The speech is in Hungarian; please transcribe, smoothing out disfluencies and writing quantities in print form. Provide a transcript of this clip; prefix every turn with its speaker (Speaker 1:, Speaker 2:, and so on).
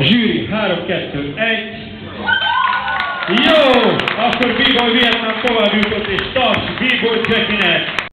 Speaker 1: Zsűri 3, 2, 1. Jó! Akkor B-Boy Vietnám tovább jutott, és taps B-Boy Jackinek.